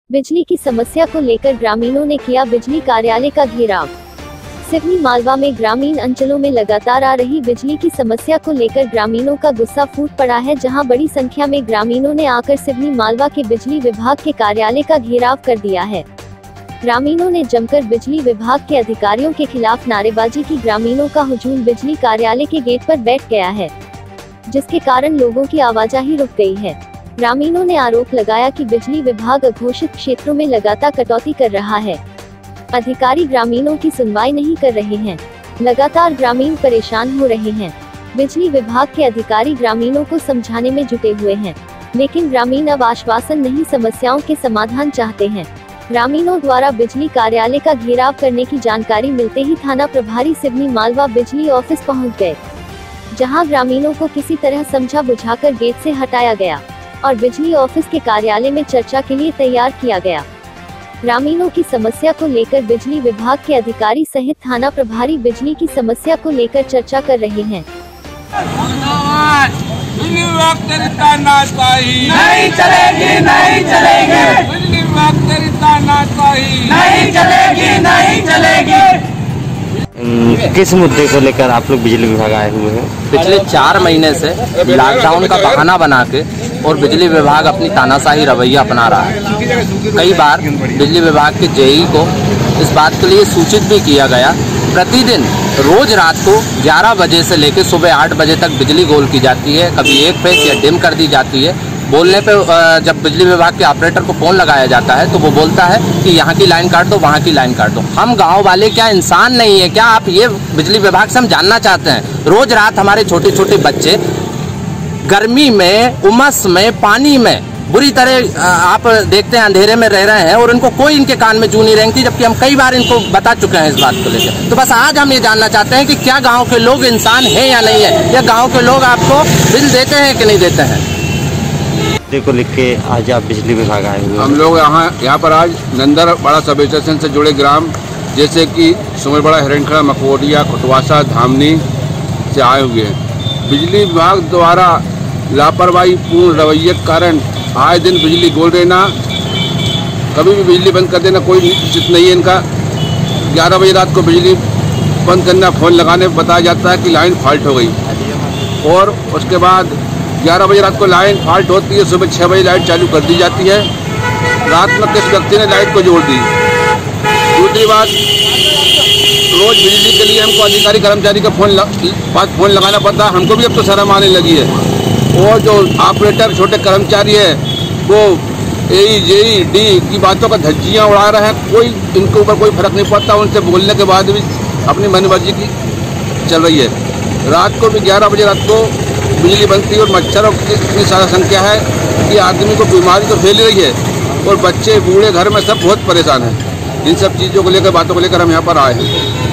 बिजली की समस्या को लेकर ग्रामीणों ने किया बिजली कार्यालय का घेराव। सिवनी मालवा में ग्रामीण अंचलों में लगातार आ रही बिजली की समस्या को लेकर ग्रामीणों का गुस्सा फूट पड़ा है, जहां बड़ी संख्या में ग्रामीणों ने आकर सिवनी मालवा के बिजली विभाग के कार्यालय का घेराव कर दिया है। ग्रामीणों ने जमकर बिजली विभाग के अधिकारियों के खिलाफ नारेबाजी की। ग्रामीणों का हुजूम बिजली कार्यालय के गेट पर बैठ गया है, जिसके कारण लोगों की आवाजाही रुक गई है। ग्रामीणों ने आरोप लगाया कि बिजली विभाग अघोषित क्षेत्रों में लगातार कटौती कर रहा है। अधिकारी ग्रामीणों की सुनवाई नहीं कर रहे हैं। लगातार ग्रामीण परेशान हो रहे हैं। बिजली विभाग के अधिकारी ग्रामीणों को समझाने में जुटे हुए हैं, लेकिन ग्रामीण अब आश्वासन नहीं, समस्याओं के समाधान चाहते हैं। ग्रामीणों द्वारा बिजली कार्यालय का घेराव करने की जानकारी मिलते ही थाना प्रभारी सिवनी मालवा बिजली ऑफिस पहुंच गए, जहां ग्रामीणों को किसी तरह समझा बुझाकर गेट से हटाया गया और बिजली ऑफिस के कार्यालय में चर्चा के लिए तैयार किया गया। ग्रामीणों की समस्या को लेकर बिजली विभाग के अधिकारी सहित थाना प्रभारी बिजली की समस्या को लेकर चर्चा कर रहे हैं। नहीं चलेगी, नहीं चलेगी, नहीं चलेगी, नहीं चलेगी। किस मुद्दे को लेकर आप लोग बिजली विभाग आए हुए हैं? पिछले 4 महीने से लॉकडाउन का बहाना बना के और बिजली विभाग अपनी तानाशाही रवैया अपना रहा है। कई बार बिजली विभाग के जेई को इस बात के लिए सूचित भी किया गया। प्रतिदिन रोज रात को 11 बजे से लेकर सुबह 8 बजे तक बिजली गोल की जाती है, कभी एक फेस या डिम कर दी जाती है। बोलने पे जब बिजली विभाग के ऑपरेटर को फोन लगाया जाता है तो वो बोलता है कि यहाँ की लाइन काट दो, वहाँ की लाइन काट दो। हम गांव वाले क्या इंसान नहीं है क्या? आप ये बिजली विभाग से हम जानना चाहते हैं। रोज रात हमारे छोटे छोटे बच्चे गर्मी में, उमस में, पानी में बुरी तरह आप देखते हैं अंधेरे में रह रहे हैं और इनको कोई इनके कान में जू नहीं रेंगती, जबकि हम कई बार इनको बता चुके हैं इस बात को लेकर। तो बस आज हम ये जानना चाहते हैं कि क्या गाँव के लोग इंसान हैं या नहीं है, या गाँव के लोग आपको बिल देते हैं कि नहीं देते हैं। को लिख के आज आप बिजली विभाग आए हुए? हम लोग यहाँ पर आज नंदर बड़ा सब स्टेशन से जुड़े ग्राम जैसे कि सुमरबड़ा, हिरणखड़ा, मकोडिया, खुटवासा, धामनी से आए हुए हैं। बिजली विभाग द्वारा लापरवाही पूर्ण रवैये के कारण आए दिन बिजली गोल देना, कभी भी बिजली बंद कर देना, कोई निश्चित नहीं है इनका। 11 बजे रात को बिजली बंद करना, फोन लगाने पर बताया जाता है कि लाइन फॉल्ट हो गई, और उसके बाद 11 बजे रात को लाइन फॉल्ट होती है, सुबह 6 बजे लाइट चालू कर दी जाती है। रात में किस व्यक्ति ने लाइट को जोड़ दी। दूसरी बात, रोज बिजली के लिए हमको अधिकारी कर्मचारी का फोन लगाना पड़ता है। हमको भी अब तो शर्म आने लगी है। और जो ऑपरेटर छोटे कर्मचारी है वो एई, जेई, डी की बातों का धज्जियाँ उड़ा रहे हैं। कोई इनके ऊपर कोई फर्क नहीं पड़ता। उनसे बोलने के बाद भी अपनी मनमर्जी की चल रही है। रात को भी 11 बजे रात को बिजली बनती है और मच्छरों की इतनी सारा संख्या है कि आदमी को बीमारी तो फैल रही है, और बच्चे बूढ़े घर में सब बहुत परेशान हैं। इन सब चीज़ों को लेकर, बातों को लेकर हम यहाँ पर आए हैं।